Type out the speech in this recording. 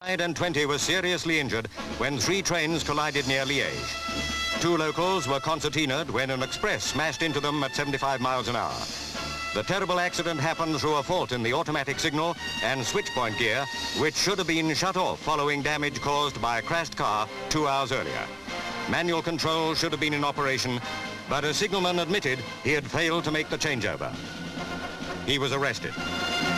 And 20 were seriously injured when 3 trains collided near Liege. 2 locals were concertinaed when an express smashed into them at 75 miles an hour. The terrible accident happened through a fault in the automatic signal and switch-point gear, which should have been shut off following damage caused by a crashed car 2 hours earlier. Manual control should have been in operation, but a signalman admitted he had failed to make the changeover. He was arrested.